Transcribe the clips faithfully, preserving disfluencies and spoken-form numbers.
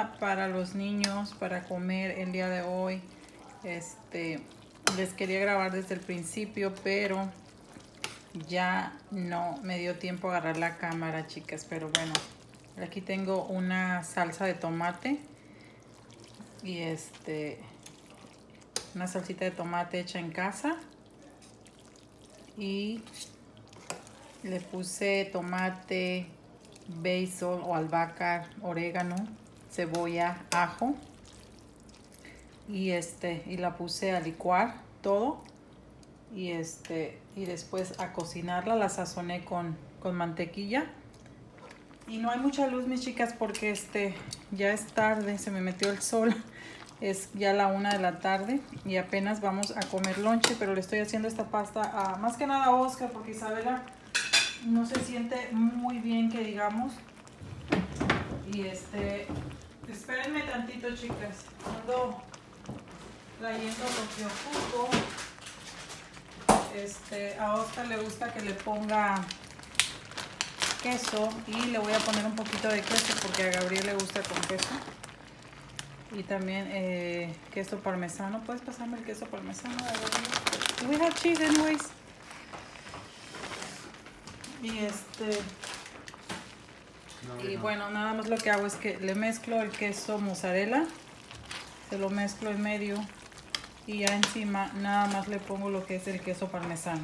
pasta para los niños para comer el día de hoy. Este, les quería grabar desde el principio, pero ya no me dio tiempo a agarrar la cámara, chicas. Pero bueno, aquí tengo una salsa de tomate y este, una salsita de tomate hecha en casa. Y le puse tomate, basil o albahaca, orégano, cebolla, ajo. Y este, y la puse a licuar todo. Y este, y después a cocinarla, la sazoné con, con mantequilla. Y no hay mucha luz, mis chicas, porque este, ya es tarde, se me metió el sol. Es ya la una de la tarde y apenas vamos a comer lonche, pero le estoy haciendo esta pasta a, más que nada a Oscar, porque Isabela no se siente muy bien, que digamos. Y este, espérenme tantito, chicas, ando trayendo lo que ocupo. Este, a Oscar le gusta que le ponga queso y le voy a poner un poquito de queso porque a Gabriel le gusta con queso. Y también eh, queso parmesano. ¿Puedes pasarme el queso parmesano? We have cheese anyways. Y este... No, y no. Bueno, nada más lo que hago es que le mezclo el queso mozzarella. Se lo mezclo en medio. Y ya encima nada más le pongo lo que es el queso parmesano.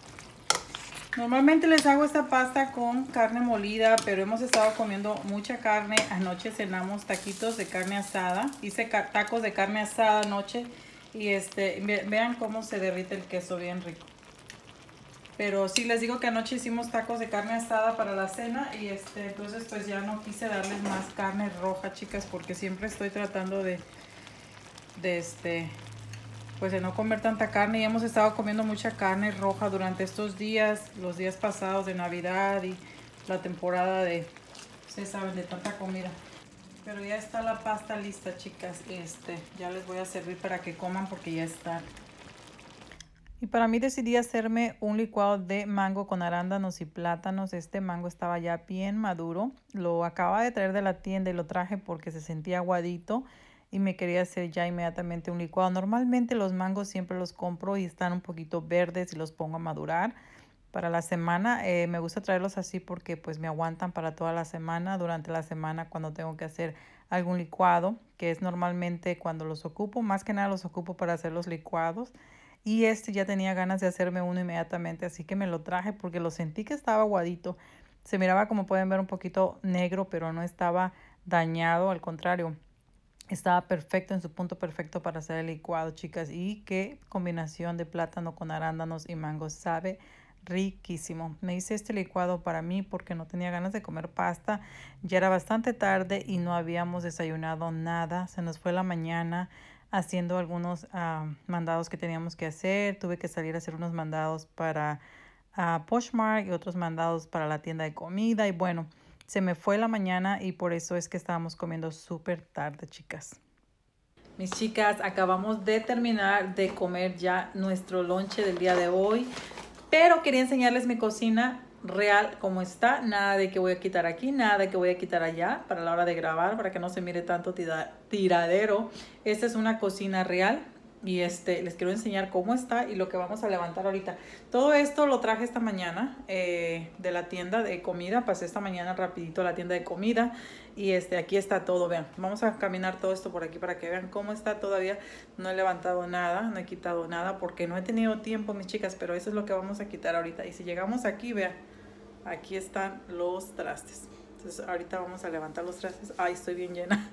Normalmente les hago esta pasta con carne molida, pero hemos estado comiendo mucha carne. Anoche cenamos taquitos de carne asada. Hice tacos de carne asada anoche. Y este, vean cómo se derrite el queso, bien rico. Pero sí, les digo que anoche hicimos tacos de carne asada para la cena. Y este, entonces pues ya no quise darles más carne roja, chicas, porque siempre estoy tratando de, de este... pues de no comer tanta carne. Y hemos estado comiendo mucha carne roja durante estos días, los días pasados de Navidad y la temporada de, ustedes saben, de tanta comida. Pero ya está la pasta lista, chicas. Este, ya les voy a servir para que coman porque ya está. Y para mí decidí hacerme un licuado de mango con arándanos y plátanos. Este mango estaba ya bien maduro. Lo acababa de traer de la tienda y lo traje porque se sentía aguadito. Y me quería hacer ya inmediatamente un licuado. Normalmente los mangos siempre los compro y están un poquito verdes y los pongo a madurar para la semana. Eh, me gusta traerlos así porque pues me aguantan para toda la semana. Durante la semana cuando tengo que hacer algún licuado, que es normalmente cuando los ocupo. Más que nada los ocupo para hacer los licuados. Y este ya tenía ganas de hacerme uno inmediatamente, así que me lo traje porque lo sentí que estaba aguadito. Se miraba, como pueden ver, un poquito negro, pero no estaba dañado, al contrario. Estaba perfecto, en su punto perfecto para hacer el licuado, chicas. Y qué combinación de plátano con arándanos y mango. Sabe riquísimo. Me hice este licuado para mí porque no tenía ganas de comer pasta. Ya era bastante tarde y no habíamos desayunado nada. Se nos fue la mañana haciendo algunos uh, mandados que teníamos que hacer. Tuve que salir a hacer unos mandados para uh, Poshmark y otros mandados para la tienda de comida. Y bueno, se me fue la mañana y por eso es que estábamos comiendo súper tarde, chicas. Mis chicas, acabamos de terminar de comer ya nuestro lonche del día de hoy. Pero quería enseñarles mi cocina real como está. Nada de que voy a quitar aquí, nada de que voy a quitar allá para la hora de grabar, para que no se mire tanto tira tiradero. Esta es una cocina real. Y este, les quiero enseñar cómo está y lo que vamos a levantar ahorita. Todo esto lo traje esta mañana eh, de la tienda de comida. Pasé esta mañana rapidito a la tienda de comida. Y este, aquí está todo, vean. Vamos a caminar todo esto por aquí para que vean cómo está todavía. No he levantado nada, no he quitado nada porque no he tenido tiempo, mis chicas. Pero eso es lo que vamos a quitar ahorita. Y si llegamos aquí, vean, aquí están los trastes. Entonces ahorita vamos a levantar los trastes. Ay, estoy bien llena.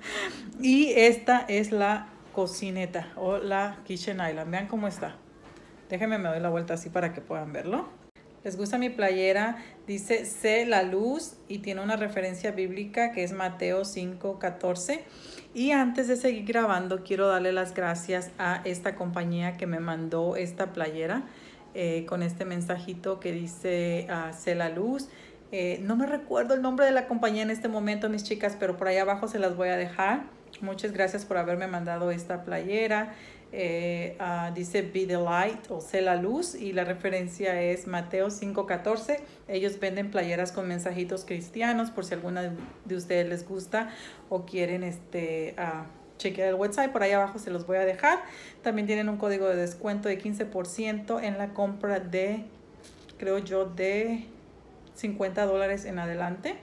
Y esta es la cocineta o la kitchen island. Vean cómo está. Déjenme me doy la vuelta así para que puedan verlo. ¿Les gusta mi playera? Dice sé la luz y tiene una referencia bíblica que es Mateo cinco catorce. Y antes de seguir grabando quiero darle las gracias a esta compañía que me mandó esta playera eh, con este mensajito que dice uh, sé la luz. Eh, no me recuerdo el nombre de la compañía en este momento, mis chicas, pero por ahí abajo se las voy a dejar. Muchas gracias por haberme mandado esta playera. Eh, uh, dice Be the Light o Sé la Luz, y la referencia es Mateo cinco catorce. Ellos venden playeras con mensajitos cristianos, por si alguna de ustedes les gusta o quieren este, uh, chequear el website. Por ahí abajo se los voy a dejar. También tienen un código de descuento de quince por ciento en la compra de, creo yo, de cincuenta dólares en adelante,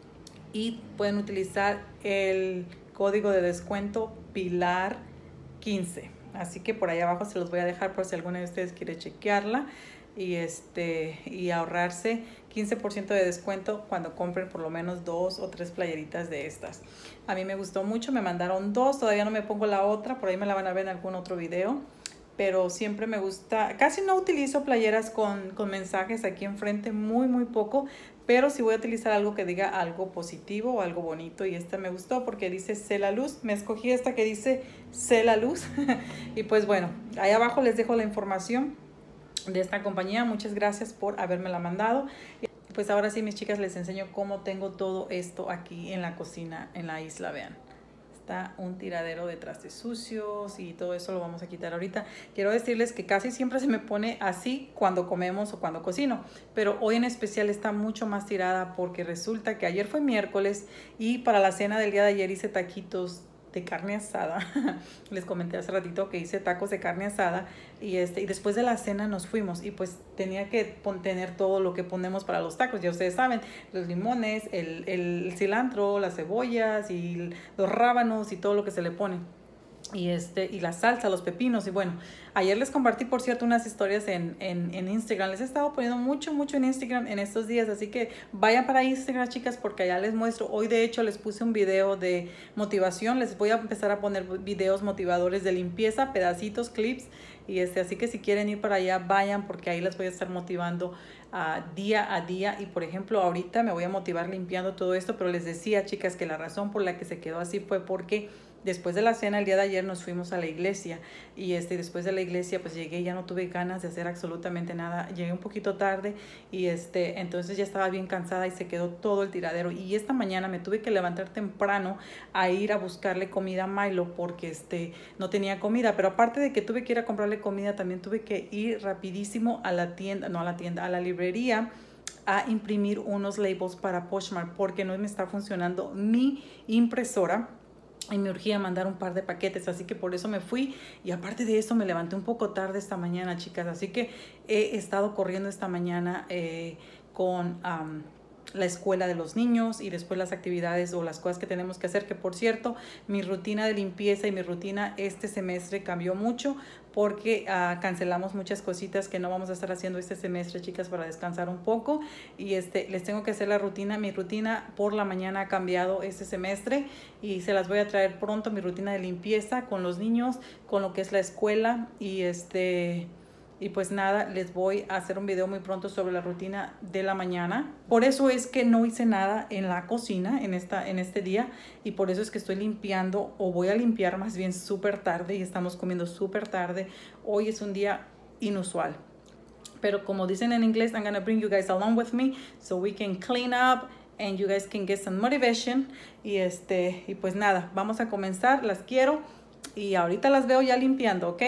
y pueden utilizar el código de descuento Pilar quince. Así que por ahí abajo se los voy a dejar por si alguno de ustedes quiere chequearla y este y ahorrarse quince por ciento de descuento cuando compren por lo menos dos o tres playeritas de estas. A mí me gustó mucho, me mandaron dos, todavía no me pongo la otra, por ahí me la van a ver en algún otro video, pero siempre me gusta, casi no utilizo playeras con, con mensajes aquí enfrente, muy muy poco, pero si voy a utilizar algo que diga algo positivo o algo bonito, y esta me gustó porque dice Sé la Luz. Me escogí esta que dice Sé la Luz y pues bueno, ahí abajo les dejo la información de esta compañía. Muchas gracias por habérmela mandado. Pues ahora sí, mis chicas, les enseño cómo tengo todo esto aquí en la cocina en la isla. Vean, está un tiradero de trastes sucios y todo eso lo vamos a quitar ahorita. Quiero decirles que casi siempre se me pone así cuando comemos o cuando cocino, pero hoy en especial está mucho más tirada porque resulta que ayer fue miércoles y para la cena del día de ayer hice taquitos de carne asada. Les comenté hace ratito que hice tacos de carne asada y este y después de la cena nos fuimos y pues tenía que tener todo lo que ponemos para los tacos. Ya ustedes saben, los limones, el, el cilantro, las cebollas y los rábanos y todo lo que se le pone. Y, este, y la salsa, los pepinos. Y bueno, ayer les compartí, por cierto, unas historias en, en, en Instagram. Les he estado poniendo mucho, mucho en Instagram en estos días. Así que vayan para Instagram, chicas, porque allá les muestro. Hoy, de hecho, les puse un video de motivación. Les voy a empezar a poner videos motivadores de limpieza, pedacitos, clips. Y este, así que si quieren ir para allá, vayan, porque ahí les voy a estar motivando uh, día a día. Y, por ejemplo, ahorita me voy a motivar limpiando todo esto. Pero les decía, chicas, que la razón por la que se quedó así fue porque después de la cena el día de ayer nos fuimos a la iglesia y este, después de la iglesia pues llegué y ya no tuve ganas de hacer absolutamente nada. Llegué un poquito tarde y este, entonces ya estaba bien cansada y se quedó todo el tiradero. Y esta mañana me tuve que levantar temprano a ir a buscarle comida a Milo porque este, no tenía comida. Pero aparte de que tuve que ir a comprarle comida, también tuve que ir rapidísimo a la tienda, no a la tienda, a la librería a imprimir unos labels para Poshmark porque no me está funcionando mi impresora. Y me urgía mandar un par de paquetes, así que por eso me fui. Y aparte de eso me levanté un poco tarde esta mañana, chicas. Así que he estado corriendo esta mañana eh, con um, la escuela de los niños y después las actividades o las cosas que tenemos que hacer. Que por cierto, mi rutina de limpieza y mi rutina este semestre cambió mucho porque uh, cancelamos muchas cositas que no vamos a estar haciendo este semestre, chicas, para descansar un poco. Y este, les tengo que hacer la rutina. Mi rutina por la mañana ha cambiado este semestre y se las voy a traer pronto, mi rutina de limpieza con los niños, con lo que es la escuela. Y este... Y pues nada, les voy a hacer un video muy pronto sobre la rutina de la mañana. Por eso es que no hice nada en la cocina en, esta, en este día. Y por eso es que estoy limpiando, o voy a limpiar más bien súper tarde. Y estamos comiendo súper tarde. Hoy es un día inusual. Pero como dicen en inglés, I'm gonna bring you guys along with me. So we can clean up and you guys can get some motivation. Y, este, y pues nada, vamos a comenzar. Las quiero. Y ahorita las veo ya limpiando, ¿ok?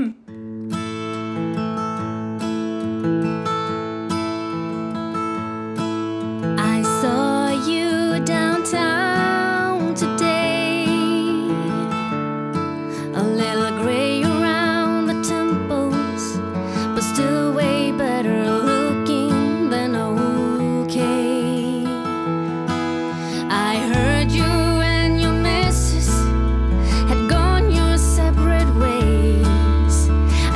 Downtown today, a little gray around the temples, but still way better looking than okay. I heard you and your missus had gone your separate ways.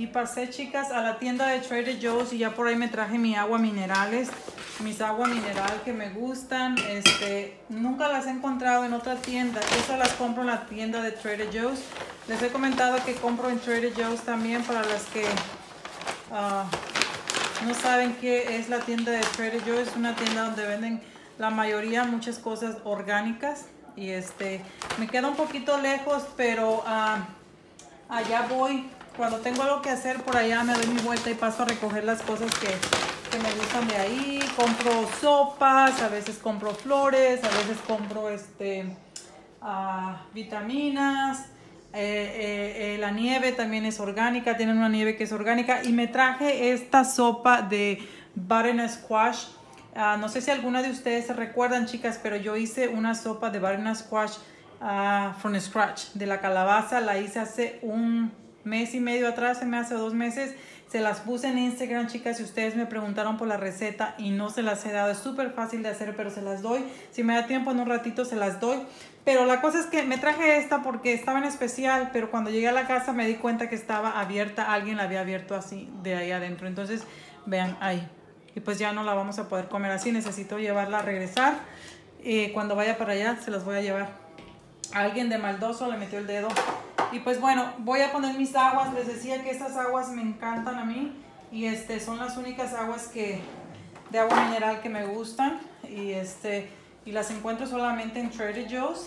Y pasé, chicas, a la tienda de Trader Joe's y ya por ahí me traje mi agua minerales, mis aguas mineral que me gustan. Este, nunca las he encontrado en otra tienda. Esas las compro en la tienda de Trader Joe's. Les he comentado que compro en Trader Joe's también para las que uh, no saben qué es la tienda de Trader Joe's. Es una tienda donde venden la mayoría muchas cosas orgánicas. Y este, me queda un poquito lejos, pero uh, allá voy. Cuando tengo algo que hacer por allá me doy mi vuelta y paso a recoger las cosas que, que me gustan de ahí. Compro sopas, a veces compro flores, a veces compro este, uh, vitaminas. Eh, eh, eh, la nieve también es orgánica, tienen una nieve que es orgánica. Y me traje esta sopa de butternut squash. Uh, no sé si alguna de ustedes se recuerdan, chicas, pero yo hice una sopa de butternut squash uh, from scratch. De la calabaza la hice hace un mes y medio atrás, se me hace dos meses. Se las puse en Instagram, chicas, y ustedes me preguntaron por la receta y no se las he dado. Es súper fácil de hacer, pero se las doy. Si me da tiempo en un ratito se las doy. Pero la cosa es que me traje esta porque estaba en especial, pero cuando llegué a la casa me di cuenta que estaba abierta. Alguien la había abierto así de ahí adentro. Entonces, vean, ahí. Y pues ya no la vamos a poder comer así. Necesito llevarla a regresar. Eh, cuando vaya para allá se las voy a llevar. Alguien de maldoso le metió el dedo. Y pues bueno, voy a poner mis aguas. Les decía que estas aguas me encantan a mí. Y este son las únicas aguas que de agua mineral que me gustan. Y este y las encuentro solamente en Trader Joe's.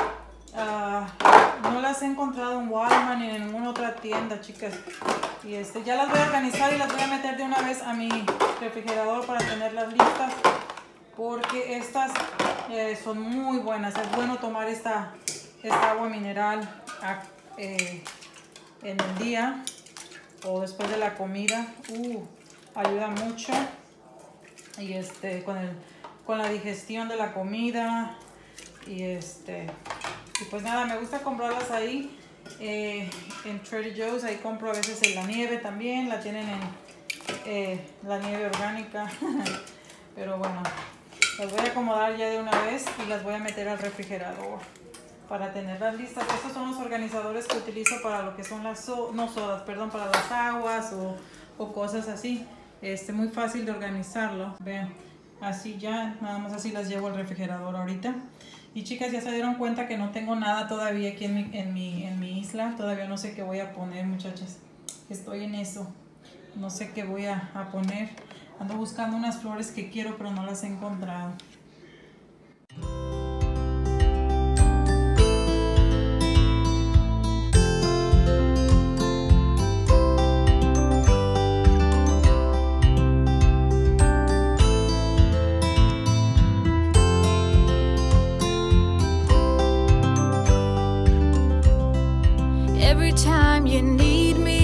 Uh, no las he encontrado en Walmart ni en ninguna otra tienda, chicas. Y este ya las voy a organizar y las voy a meter de una vez a mi refrigerador para tenerlas listas. Porque estas eh, son muy buenas. Es bueno tomar esta, esta agua mineral eh, en el día o después de la comida. Uh, ayuda mucho. Y este con, el, con la digestión de la comida. Y este y pues nada, me gusta comprarlas ahí eh, en Trader Joe's. Ahí compro a veces en la nieve también. La tienen en eh, la nieve orgánica. Pero bueno, las voy a acomodar ya de una vez y las voy a meter al refrigerador para tenerlas listas. Estos son los organizadores que utilizo para lo que son las so no sodas, perdón, para las aguas o, o cosas así. Este, muy fácil de organizarlo. Vean, así ya, nada más así las llevo al refrigerador ahorita. Y chicas, ya se dieron cuenta que no tengo nada todavía aquí en mi, en mi, en mi isla. Todavía no sé qué voy a poner, muchachas. Estoy en eso. No sé qué voy a, a poner. Ando buscando unas flores que quiero, pero no las he encontrado. Every time you need me.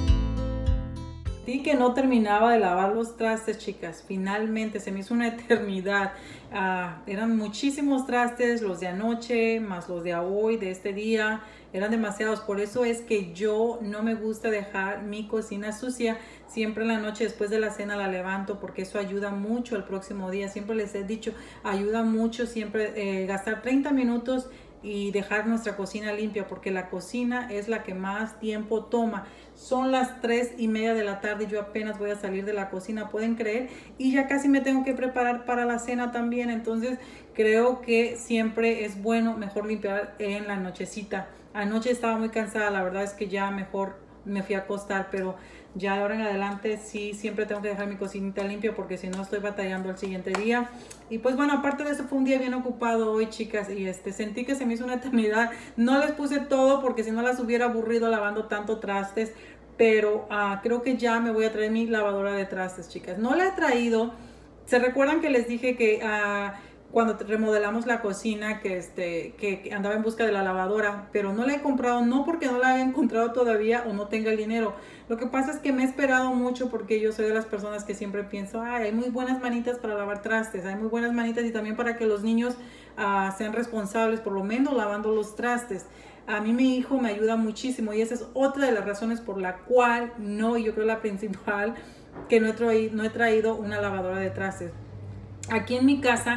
Que no terminaba de lavar los trastes, chicas. Finalmente se me hizo una eternidad. Uh, eran muchísimos trastes, los de anoche más los de hoy, de este día. Eran demasiados. Por eso es que yo no me gusta dejar mi cocina sucia. Siempre en la noche después de la cena la levanto porque eso ayuda mucho el próximo día. Siempre les he dicho, ayuda mucho siempre eh, gastar treinta minutos y dejar nuestra cocina limpia, porque la cocina es la que más tiempo toma. Son las tres y media de la tarde y yo apenas voy a salir de la cocina, pueden creer, y ya casi me tengo que preparar para la cena también. Entonces creo que siempre es bueno mejor limpiar en la nochecita. Anoche estaba muy cansada, la verdad es que ya mejor me fui a acostar, pero ya de ahora en adelante sí, siempre tengo que dejar mi cocinita limpia porque si no estoy batallando el siguiente día. Y pues bueno, aparte de eso fue un día bien ocupado hoy, chicas, y este sentí que se me hizo una eternidad. No les puse todo porque si no las hubiera aburrido lavando tanto trastes, pero uh, creo que ya me voy a traer mi lavadora de trastes, chicas. No la he traído. ¿Se recuerdan que les dije que uh, cuando remodelamos la cocina que, este, que, que andaba en busca de la lavadora, pero no la he comprado, no porque no la he encontrado todavía o no tenga el dinero? Lo que pasa es que me he esperado mucho porque yo soy de las personas que siempre pienso, ay, hay muy buenas manitas para lavar trastes, hay muy buenas manitas y también para que los niños uh, sean responsables, por lo menos lavando los trastes. A mí mi hijo me ayuda muchísimo y esa es otra de las razones por la cual no, y yo creo la principal, que no he traído, no he traído una lavadora de trastes. Aquí en mi casa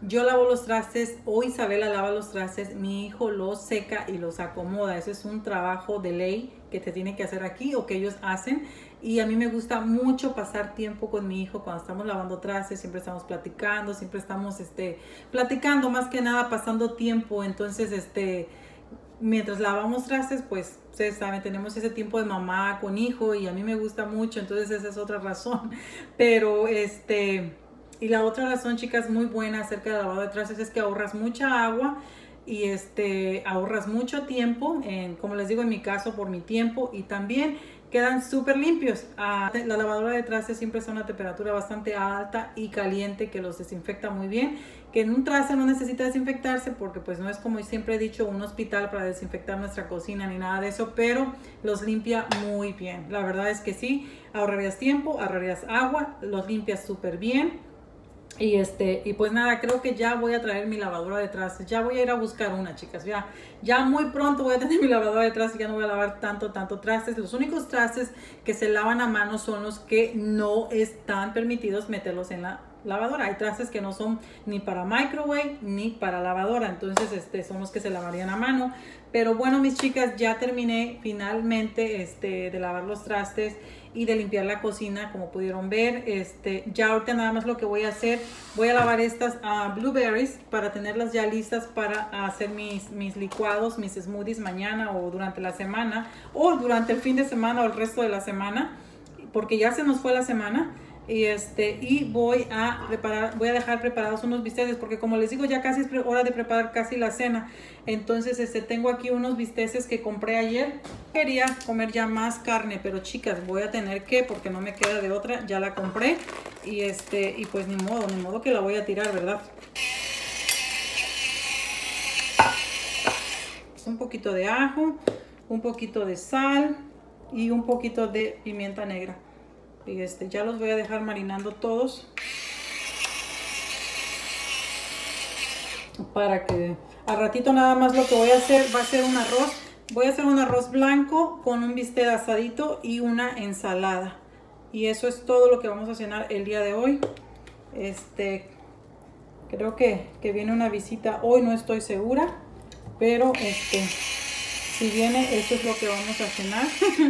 yo lavo los trastes o Isabela lava los trastes, mi hijo los seca y los acomoda. Eso es un trabajo de ley que te tiene que hacer aquí o que ellos hacen. Y a mí me gusta mucho pasar tiempo con mi hijo cuando estamos lavando trastes, siempre estamos platicando, siempre estamos este, platicando, más que nada pasando tiempo. Entonces, este, mientras lavamos trastes, pues, ustedes saben, tenemos ese tiempo de mamá con hijo y a mí me gusta mucho, entonces esa es otra razón. Pero, este... Y la otra razón, chicas, muy buena acerca del lavado de trastes es que ahorras mucha agua y este, ahorras mucho tiempo, en, como les digo, en mi caso, por mi tiempo, y también quedan súper limpios. Ah, la lavadora de trastes siempre está a una temperatura bastante alta y caliente que los desinfecta muy bien, que en un traste no necesita desinfectarse porque pues no es, como siempre he dicho, un hospital para desinfectar nuestra cocina ni nada de eso, pero los limpia muy bien. La verdad es que sí, ahorrarías tiempo, ahorrarías agua, los limpias súper bien. Y este, y pues nada, creo que ya voy a traer mi lavadora de trastes. Ya voy a ir a buscar una, chicas. Ya, ya muy pronto voy a tener mi lavadora de trastes. Ya no voy a lavar tanto, tanto trastes. Los únicos trastes que se lavan a mano son los que no están permitidos meterlos en la lavadora. Hay trastes que no son ni para microwave ni para lavadora. Entonces, este, son los que se lavarían a mano. Pero bueno, mis chicas, ya terminé finalmente este, de lavar los trastes y de limpiar la cocina, como pudieron ver. Este, ya ahorita nada más lo que voy a hacer, voy a lavar estas uh, blueberries para tenerlas ya listas para hacer mis, mis licuados, mis smoothies mañana o durante la semana o durante el fin de semana o el resto de la semana, porque ya se nos fue la semana. Y este y voy a preparar, voy a dejar preparados unos bisteces porque como les digo ya casi es hora de preparar casi la cena. Entonces este tengo aquí unos bisteces que compré ayer. Quería comer ya más carne, pero chicas, voy a tener que, porque no me queda de otra, ya la compré y este y pues ni modo, ni modo que la voy a tirar, ¿verdad? Un poquito de ajo, un poquito de sal y un poquito de pimienta negra. Y este, ya los voy a dejar marinando todos para que al ratito nada más lo que voy a hacer va a ser un arroz. Voy a hacer un arroz blanco con un bistec asadito y una ensalada. Y eso es todo lo que vamos a cenar el día de hoy. Este, creo que, que viene una visita hoy, no estoy segura. Pero este, si viene, eso es lo que vamos a cenar.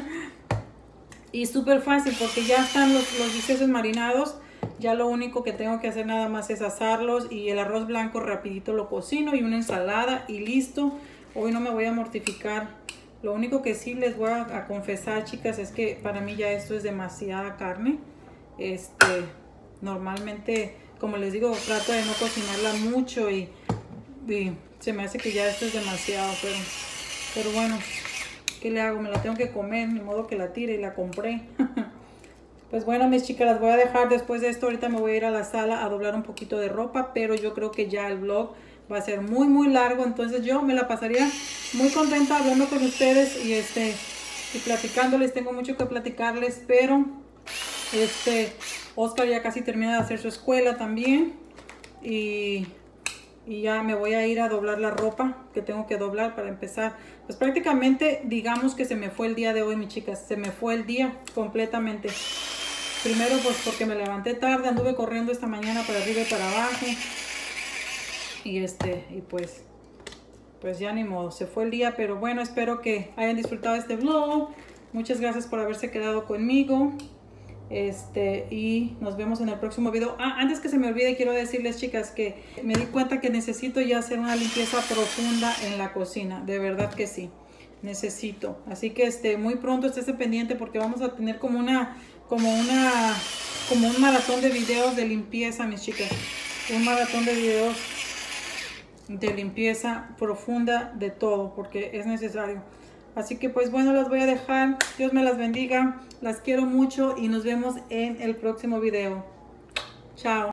Y súper fácil porque ya están los, los bisteces marinados. Ya lo único que tengo que hacer nada más es asarlos. Y el arroz blanco rapidito lo cocino y una ensalada y listo. Hoy no me voy a mortificar. Lo único que sí les voy a, a confesar, chicas, es que para mí ya esto es demasiada carne. Este, normalmente, como les digo, trato de no cocinarla mucho y, y se me hace que ya esto es demasiado. Pero, pero bueno, ¿qué le hago? Me la tengo que comer, ni modo que la tire y la compré. Pues bueno, mis chicas, las voy a dejar después de esto. Ahorita me voy a ir a la sala a doblar un poquito de ropa, pero yo creo que ya el vlog va a ser muy, muy largo. Entonces yo me la pasaría muy contenta hablando con ustedes y, este, y platicándoles. Tengo mucho que platicarles, pero este, Oscar ya casi termina de hacer su escuela también. Y... Y ya me voy a ir a doblar la ropa que tengo que doblar para empezar. Pues prácticamente digamos que se me fue el día de hoy, mis chicas. Se me fue el día completamente. Primero pues porque me levanté tarde, anduve corriendo esta mañana para arriba y para abajo. Y este, y pues, pues ya ni modo, se fue el día. Pero bueno, espero que hayan disfrutado este vlog. Muchas gracias por haberse quedado conmigo. Este, y nos vemos en el próximo video. Ah, antes que se me olvide, quiero decirles, chicas, que me di cuenta que necesito ya hacer una limpieza profunda en la cocina. De verdad que sí, necesito. Así que este, muy pronto estése pendiente porque vamos a tener como una, como una, como un maratón de videos de limpieza, mis chicas. Un maratón de videos de limpieza profunda de todo, porque es necesario. Así que pues bueno, las voy a dejar. Dios me las bendiga. Las quiero mucho y nos vemos en el próximo video. Chao.